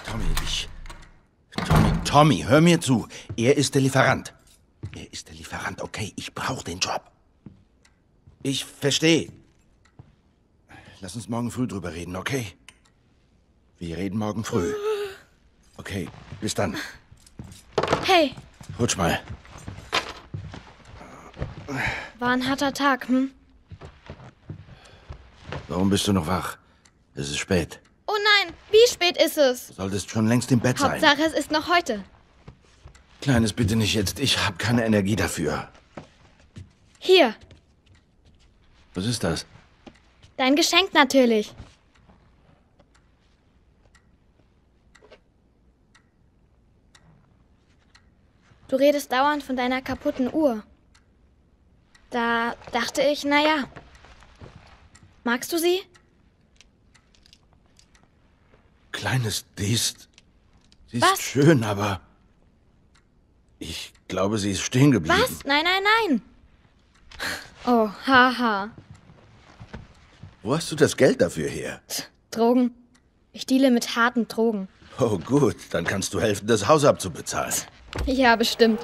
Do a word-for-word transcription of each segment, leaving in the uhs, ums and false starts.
Tommy, ich... Tommy, Tommy, hör mir zu. Er ist der Lieferant. Er ist der Lieferant, okay? Ich brauche den Job. Ich verstehe. Lass uns morgen früh drüber reden, okay? Wir reden morgen früh. Okay, bis dann. Hey. Rutsch mal. War ein harter Tag, hm? Warum bist du noch wach? Es ist spät. Oh nein, wie spät ist es? Du solltest schon längst im Bett sein. Hauptsache, es ist noch heute. Kleines, bitte nicht jetzt. Ich habe keine Energie dafür. Hier, Was ist das? dein Geschenk natürlich. Du redest dauernd von deiner kaputten Uhr. Da dachte ich, naja. Magst du sie? Kleines, die ist... Sie ist Was? schön, aber... Ich glaube, sie ist stehen geblieben. Was? Nein, nein, nein. Oh, haha. Wo hast du das Geld dafür her? Drogen. Ich deale mit harten Drogen. Oh gut, dann kannst du helfen, das Haus abzubezahlen. Ja, bestimmt.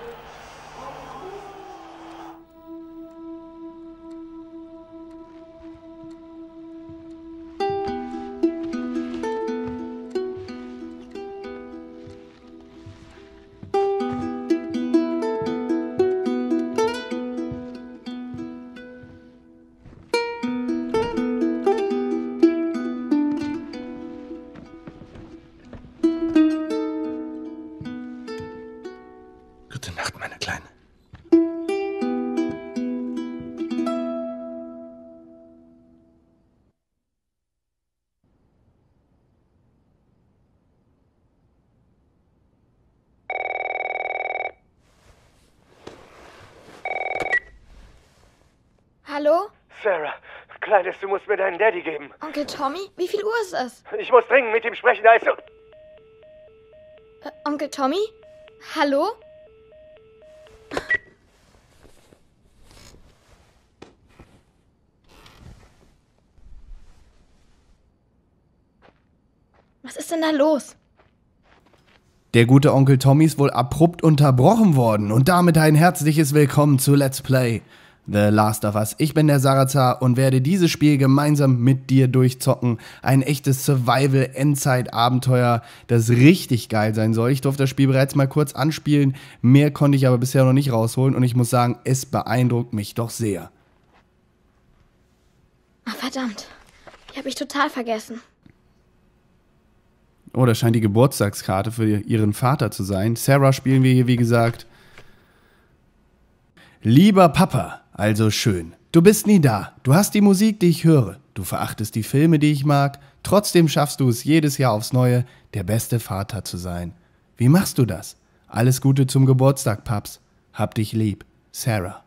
Gute Nacht, meine Kleine. Hallo? Sarah, Kleines, du musst mir deinen Daddy geben. Onkel Tommy? Wie viel Uhr ist es? Ich muss dringend mit ihm sprechen, da ist so... Äh, Onkel Tommy? Hallo? Was ist denn da los? Der gute Onkel Tommy ist wohl abrupt unterbrochen worden und damit ein herzliches Willkommen zu Let's Play The Last of Us. Ich bin der Sarazar und werde dieses Spiel gemeinsam mit dir durchzocken. Ein echtes Survival-Endzeit-Abenteuer, das richtig geil sein soll. Ich durfte das Spiel bereits mal kurz anspielen, mehr konnte ich aber bisher noch nicht rausholen und ich muss sagen, es beeindruckt mich doch sehr. Ach, verdammt. Die habe ich total vergessen. Oh, das scheint die Geburtstagskarte für ihren Vater zu sein. Sarah spielen wir hier, wie gesagt. Lieber Papa, also schön. Du bist nie da. Du hast die Musik, die ich höre. Du verachtest die Filme, die ich mag. Trotzdem schaffst du es jedes Jahr aufs Neue, der beste Vater zu sein. Wie machst du das? Alles Gute zum Geburtstag, Paps. Hab dich lieb. Sarah.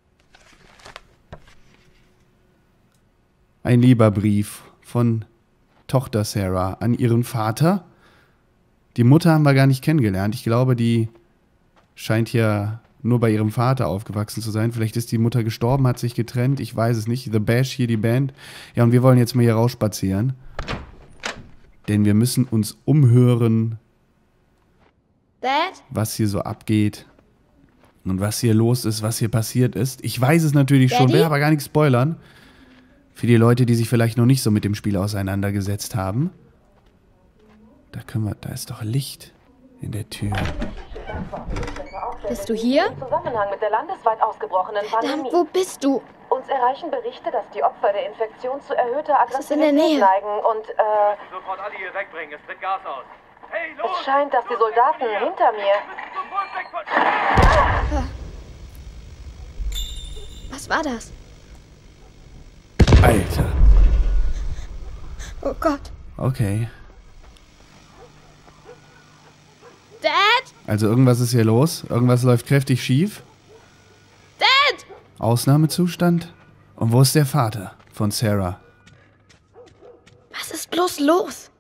Ein lieber Brief von Tochter Sarah an ihren Vater. Die Mutter haben wir gar nicht kennengelernt. Ich glaube, die scheint ja nur bei ihrem Vater aufgewachsen zu sein. Vielleicht ist die Mutter gestorben, hat sich getrennt. Ich weiß es nicht. The Bash, hier die Band. Ja, und wir wollen jetzt mal hier rausspazieren. Denn wir müssen uns umhören, Dad? was hier so abgeht. Und was hier los ist, was hier passiert ist. Ich weiß es natürlich schon, Daddy? will aber gar nicht spoilern. Für die Leute, die sich vielleicht noch nicht so mit dem Spiel auseinandergesetzt haben. Da können wir, da ist doch Licht in der Tür. Bist du hier? Im Zusammenhang mit der landesweit ausgebrochenen Verdammt, Pandemie. wo bist du? Uns erreichen Berichte, dass die Opfer der Infektion zu erhöhter Das ist in der Aggressivität Nähe. neigen und äh, Sofort alle hier wegbringen, es tritt Gas aus. Hey, los! es scheint, dass die Soldaten hinter mir... Was war das? Alter. Oh Gott. Okay. Dad? Also irgendwas ist hier los. Irgendwas läuft kräftig schief. Dad! Ausnahmezustand? Und wo ist der Vater von Sarah? Was ist bloß los?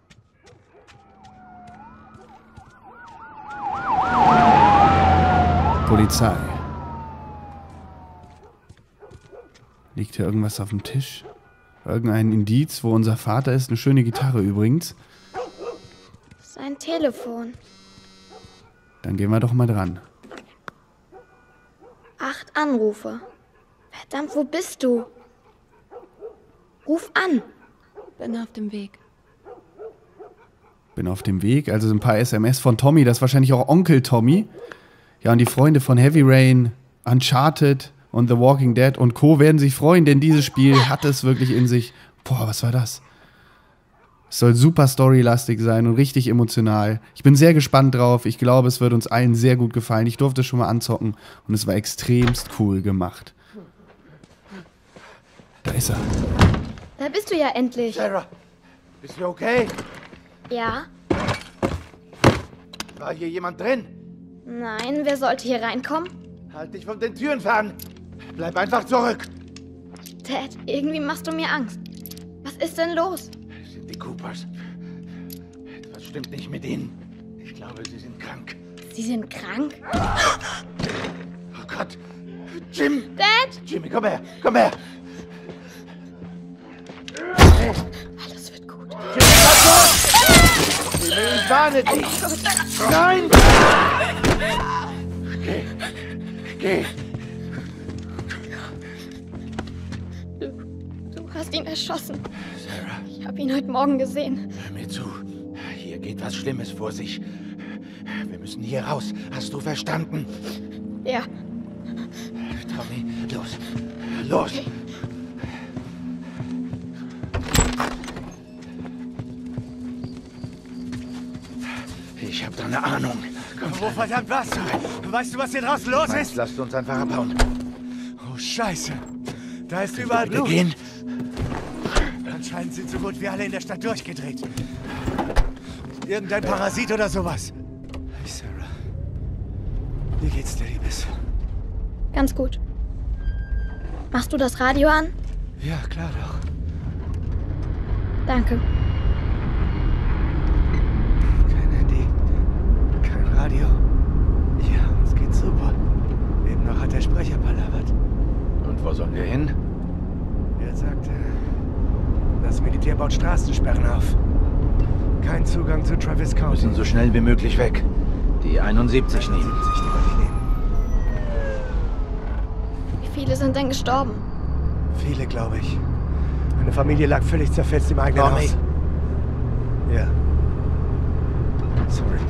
Polizei. Liegt hier irgendwas auf dem Tisch? Irgendein Indiz, wo unser Vater ist? Eine schöne Gitarre übrigens. Sei Ein Telefon. Dann gehen wir doch mal dran. Acht Anrufe. Verdammt, wo bist du? Ruf an. Bin auf dem Weg. Bin auf dem Weg, also ein paar S M S von Tommy, das ist wahrscheinlich auch Onkel Tommy. Ja, und die Freunde von Heavy Rain, Uncharted und The Walking Dead und Co. werden sich freuen, denn dieses Spiel hat es wirklich in sich. Boah, was war das? Es soll super storylastig sein und richtig emotional. Ich bin sehr gespannt drauf. Ich glaube, es wird uns allen sehr gut gefallen. Ich durfte es schon mal anzocken und es war extremst cool gemacht. Da ist er. Da bist du ja endlich. Sarah, bist du okay? Ja? War hier jemand drin? Nein, wer sollte hier reinkommen? Halt dich von den Türen fern. Bleib einfach zurück. Dad, irgendwie machst du mir Angst. Was ist denn los? Es sind die Coopers. Etwas stimmt nicht mit ihnen. Ich glaube, sie sind krank. Sie sind krank? Oh Gott. Jim! Dad! Jimmy, komm her, komm her. Alles wird gut. Jimmy, was los? Ich warne dich. Nein! Geh. Geh. Du, du hast ihn erschossen. Sarah, Ich habe ihn heute Morgen gesehen. hör mir zu. Hier geht was Schlimmes vor sich. Wir müssen hier raus. Hast du verstanden? Ja. Tommy, los. Los. Okay. Ich habe da eine Ahnung. Komm, Wo verdammt was? Weißt du, was hier draußen los Meinst, ist? lasst uns einfach abhauen. Oh, Scheiße. Da ist überall Bitte Blut. gehen. Anscheinend sind so gut wie alle in der Stadt durchgedreht. Irgendein Parasit oder sowas. Hey, Sarah. Wie geht's dir, Liebes? Ganz gut. Machst du das Radio an? Ja, klar doch. Danke. Kein Handy, kein Radio. Ja, uns geht's super. Eben noch hat der Sprecher palavert. Und wo sollen wir hin? Er sagte, das Militär baut Straßensperren auf. Kein Zugang zu Travis Wir County. müssen so schnell wie möglich weg. Die einundsiebzig nehmen. siebzig, die wollte ich nehmen. Wie viele sind denn gestorben? Viele, glaube ich. Meine Familie lag völlig zerfetzt im eigenen Tommy. Haus. Ja. Sorry.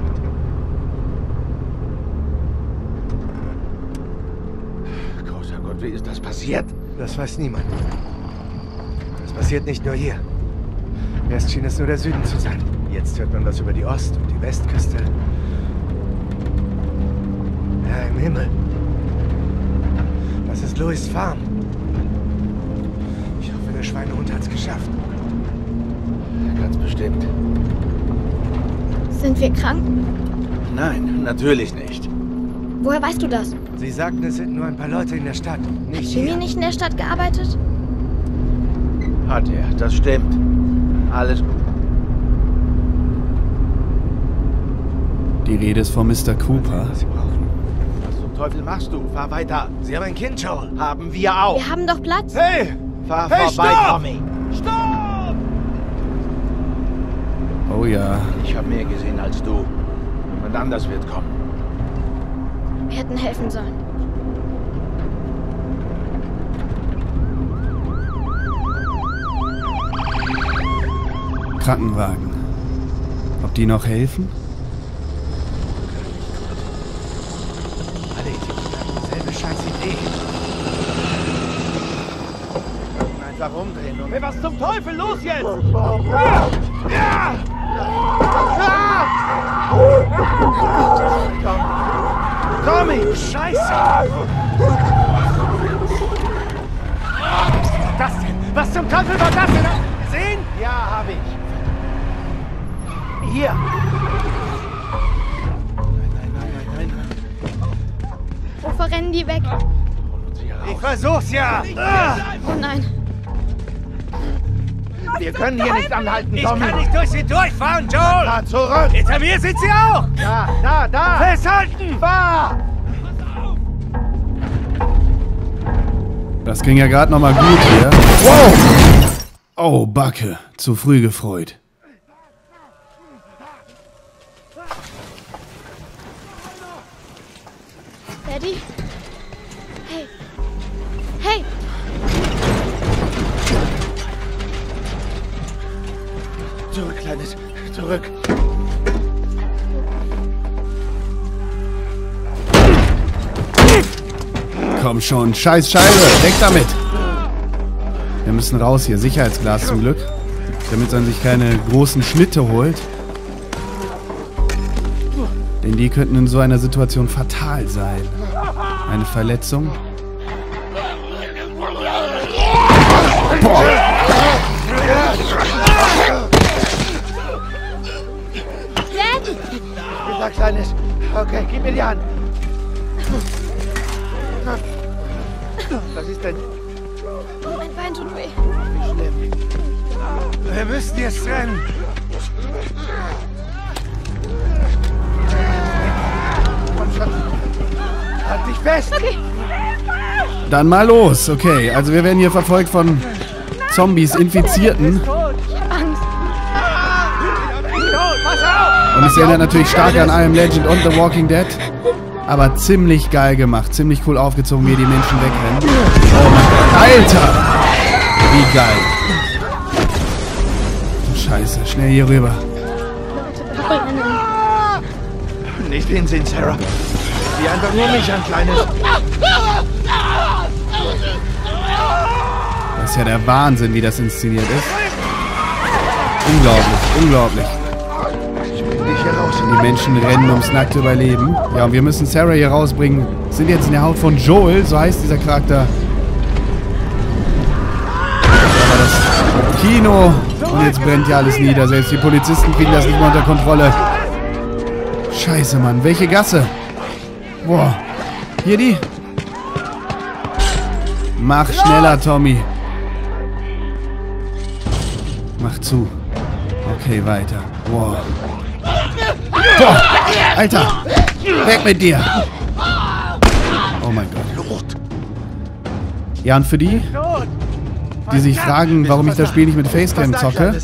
Großer Gott, wie ist das passiert? Das weiß niemand. Das passiert nicht nur hier. Erst schien es nur der Süden zu sein. Jetzt hört man was über die Ost- und die Westküste. Ja, im Himmel. Das ist Louis' Farm. Ich hoffe, der Schweinehund hat's geschafft. Ganz bestimmt. Sind wir krank? Nein, natürlich nicht. Woher weißt du das? Sie sagten, es sind nur ein paar Leute in der Stadt. Nicht Hat Jimmy hier. nicht in der Stadt gearbeitet? Hat er, das stimmt. Alles gut. Die Rede ist von Mister Cooper. Was Sie brauchen. Was zum Teufel machst du? Fahr weiter. Sie haben ein Kind, Joel. Haben wir auch. Wir haben doch Platz. Hey! Fahr Hey, vorbei, stopp! Tommy. Stopp! Oh ja. Ich habe mehr gesehen als du. Jemand anders wird kommen. Wir hätten helfen sollen. Krankenwagen. Ob die noch helfen? Alle Idioten haben dieselbe scheiß Idee. Wir sollten einfach umdrehen und... Hey, was zum Teufel? Los jetzt! Tommy! Scheiße! Was ist das denn? Was zum Teufel war das denn? Hast du gesehen? Ja, habe ich. Hier. Nein, nein, nein, nein, nein. Wovor rennen die weg? Holen uns hier Ich raus. versuch's ja! Ah! Oh nein. Wir können hier nicht anhalten, Ich Tommy. kann nicht durch sie durchfahren, Joel! Fahr zurück. Hinter mir sind sie auch! Da, da, da. Festhalten! Fahr. Das ging ja gerade noch mal gut hier. Wow! Oh, Backe. Zu früh gefreut. Daddy? Hey. Hey! Zurück, Kleines. Zurück. Komm schon, scheiß Scheibe, weg damit! Wir müssen raus hier, Sicherheitsglas zum Glück, damit man sich keine großen Schnitte holt. Denn die könnten in so einer Situation fatal sein. Eine Verletzung. Boah! Dad! Ja, Kleines. Okay, gib mir die Hand. Was ist denn? Mein Bein tut weh. Wie schlimm. Wir müssen jetzt rennen. Komm schon. Halt dich fest. Okay. Dann mal los, okay. Also wir werden hier verfolgt von Zombies, Infizierten. Ich hab Angst. Und es erinnert natürlich stark an I Am Legend und The Walking Dead. Aber ziemlich geil gemacht, ziemlich cool aufgezogen, wie die Menschen wegrennen. Oh mein Gott, Alter! Wie geil. Scheiße, schnell hier rüber. Nicht hinsehen, Sarah. Sieh einfach nur mich an, Kleines. Das ist ja der Wahnsinn, wie das inszeniert ist. Unglaublich, unglaublich. Ich bring dich hier raus. Die Menschen rennen ums nackte Überleben. Ja, und wir müssen Sarah hier rausbringen. Sind jetzt in der Haut von Joel, so heißt dieser Charakter. Aber das Kino. Und jetzt brennt ja alles nieder. Selbst die Polizisten kriegen das nicht mehr unter Kontrolle. Scheiße, Mann. Welche Gasse? Boah. Hier die? Mach schneller, Tommy. Mach zu. Okay, weiter. Boah. Boah. Alter. Weg mit dir. Oh mein Gott. Ja, und für die, die sich fragen, warum ich das Spiel nicht mit Facecam zocke,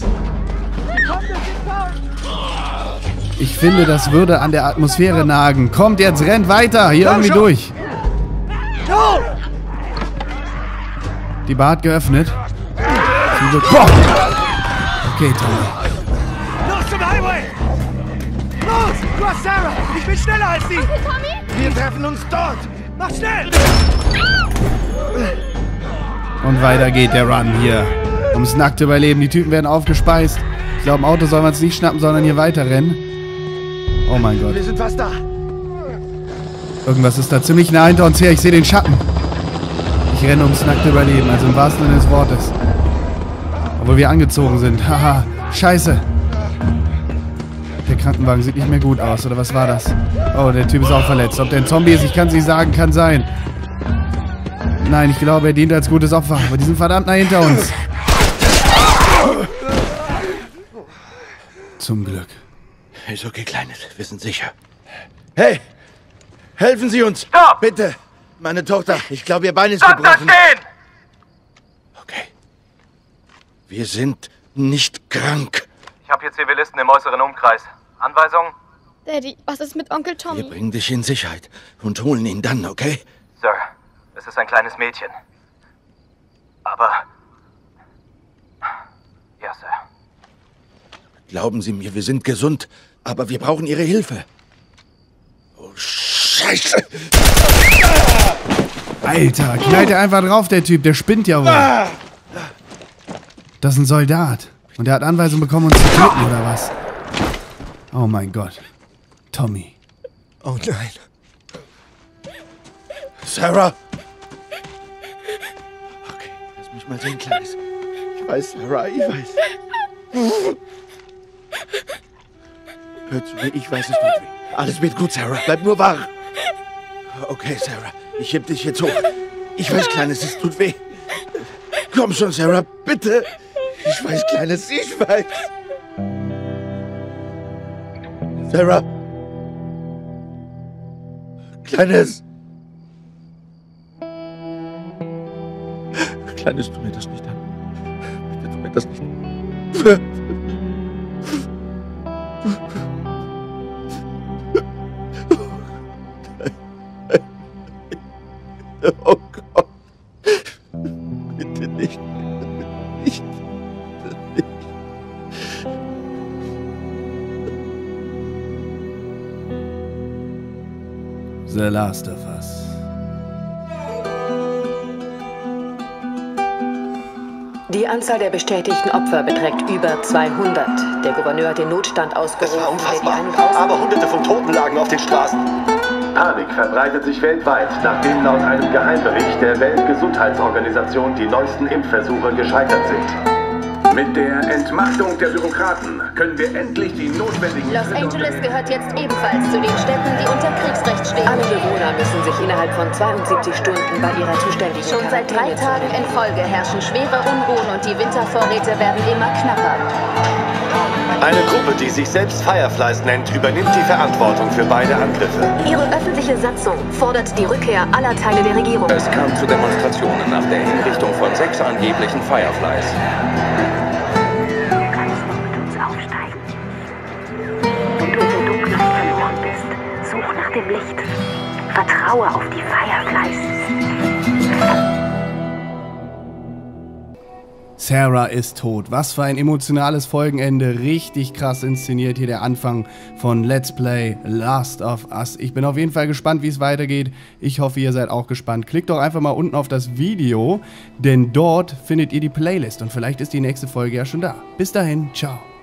ich finde, das würde an der Atmosphäre nagen. Kommt jetzt, rennt weiter. Hier irgendwie durch. Die Bar hat geöffnet. Boah. Okay, Tommy. Los zum Highway! Los! Du hast Sarah! Ich bin schneller als sie! Wir treffen uns dort. Mach schnell! Und weiter geht der Run hier. Ums nackte Überleben. Die Typen werden aufgespeist. Ich glaube, im Auto soll man es nicht schnappen, sondern hier weiter rennen. Oh mein Gott. Wir sind fast da. Irgendwas ist da ziemlich nah hinter uns her. Ich sehe den Schatten. Ich renne ums nackte Überleben, also im wahrsten Sinne des Wortes. Obwohl wir angezogen sind. Haha, scheiße. Der Krankenwagen sieht nicht mehr gut aus, oder was war das? Oh, der Typ ist auch verletzt. Ob der ein Zombie ist, ich kann es nicht sagen, kann sein. Nein, ich glaube, er dient als gutes Opfer. Aber die sind verdammt nah hinter uns. Zum Glück. Ist okay, Kleines. Wir sind sicher. Hey! Helfen Sie uns! Stopp! Bitte! Meine Tochter, ich glaube, ihr Bein ist Bleibt da gebrochen. stehen! Okay. Wir sind nicht krank. Ich habe hier Zivilisten im äußeren Umkreis. Anweisung? Daddy, was ist mit Onkel Wir Tommy? bringen dich in Sicherheit und holen ihn dann, okay? Sir, es ist ein kleines Mädchen. Aber... Ja, Sir. Glauben Sie mir, wir sind gesund, aber wir brauchen Ihre Hilfe. Oh, Scheiße! Alter, knallt er einfach drauf, der Typ. Der spinnt ja wohl. Das ist ein Soldat. Und der hat Anweisung bekommen, uns zu töten, oder was? Oh mein Gott. Tommy. Oh nein. Sarah! Okay, lass mich mal sehen, Kleines. Ich weiß, Sarah, ich weiß. Hör zu mir, ich weiß, es tut weh. Alles wird gut, Sarah. Bleib nur wach. Okay, Sarah, ich heb dich jetzt hoch. Ich weiß, Kleines, es tut weh. Komm schon, Sarah, bitte. Ich weiß, Kleines, ich weiß. Sarah. Kleines. Kleines, tu mir das nicht an. Bitte tu mir das nicht an. The Last of Us. Die Anzahl der bestätigten Opfer beträgt über zweihundert. Der Gouverneur hat den Notstand ausgerufen. Es war unfassbar, aber hunderte von Toten lagen auf den Straßen. Panik verbreitet sich weltweit, nachdem laut einem Geheimbericht der Weltgesundheitsorganisation die neuesten Impfversuche gescheitert sind. Mit der Entmachtung der Bürokraten können wir endlich die notwendigen... Los Angeles gehört jetzt ebenfalls zu den Städten, die unter Kriegsrecht stehen. Alle Bewohner müssen sich innerhalb von zweiundsiebzig Stunden bei ihrer zuständigen Schon seit drei Tagen in Folge herrschen schwere Unruhen und die Wintervorräte werden immer knapper. Eine Gruppe, die sich selbst Fireflies nennt, übernimmt die Verantwortung für beide Angriffe. Ihre öffentliche Satzung fordert die Rückkehr aller Teile der Regierung. Es kam zu Demonstrationen nach der Hinrichtung von sechs angeblichen Fireflies. Dem Licht. Vertraue auf die Fireflies. Sarah ist tot. Was für ein emotionales Folgenende. Richtig krass inszeniert hier der Anfang von Let's Play Last of Us. Ich bin auf jeden Fall gespannt, wie es weitergeht. Ich hoffe, ihr seid auch gespannt. Klickt doch einfach mal unten auf das Video, denn dort findet ihr die Playlist und vielleicht ist die nächste Folge ja schon da. Bis dahin, ciao.